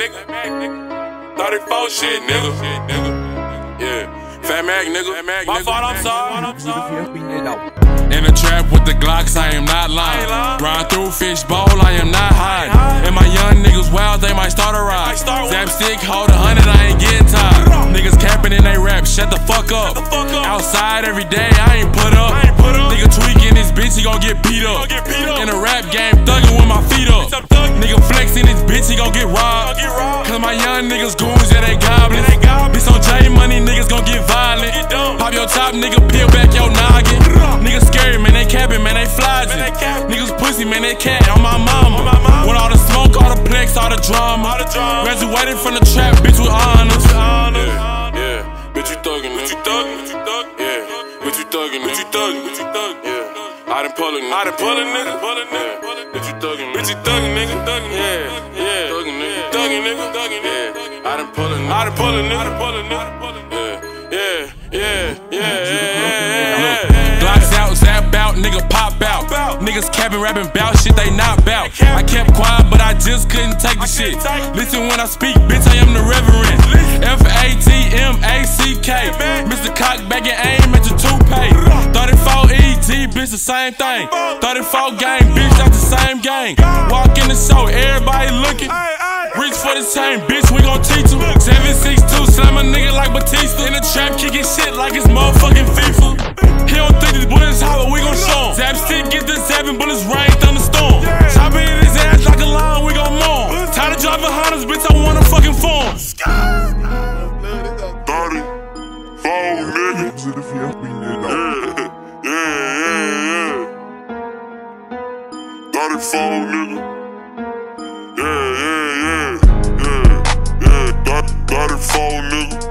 nigga. 34 shit, nigga. Yeah. Fat Mac, nigga. My fault, I'm sorry. In the trap with the Glocks, I am not lying. Grind through fish bowl, I am not hiding. And my young niggas wild, they might start a ride. Zap stick, hold 100, I ain't getting tired. Niggas capping in they rap, shut the fuck up. Outside every day, I ain't put up. Nigga tweaking this bitch, he gon' get beat up. In the rap game, thuggin' with my feet up. Nigga flexing this bitch, he gon' get robbed. Cause my young niggas goons, yeah, they goblins. Bitch on J Money, niggas gon' get violent. Pop your top, nigga, peel back your noggin. Niggas scary, man, they capping, man, they flogging. Niggas pussy, man, they cat on my mama. Want all the smoke, all the plex, all the drama. Graduated from the trap, bitch, with honors. Yeah, bitch, you thuggin', bitch, you thuggin', yeah, bitch, you thuggin', bitch, you thuggin', yeah. I done pull a nigga, bitch, you thuggin', nigga, yeah, thuggin', nigga, yeah. I done pull a nigga, yeah. Glocks out, zap out, nigga pop out. Niggas capping, rapping bout shit they not bout. I kept quiet, but I just couldn't take the shit. Listen when I speak, bitch, I am the reverend. F-A-T-M-A-C-K. Mr. Cock back and aim at your toupee. 34 E.T., bitch, the same thing. 34 gang, bitch, that's the same gang. Walk in the show, everybody looking. Reach for the chain, bitch, we gon' teach you. 762, slam a nigga like Batista. In the trap, kicking shit like it's motherfucking FIFA. He don't think these bullets hot, but we gon' show him. Zap stick, get the zapping, bullets rain, thunderstorm. Chopping in his ass like a lion, we gon' mourn. Tired of driving Hondas, bitch, I wanna fucking form. 34 niggas. Yeah. 34 niggas. Yeah. 34 niggas.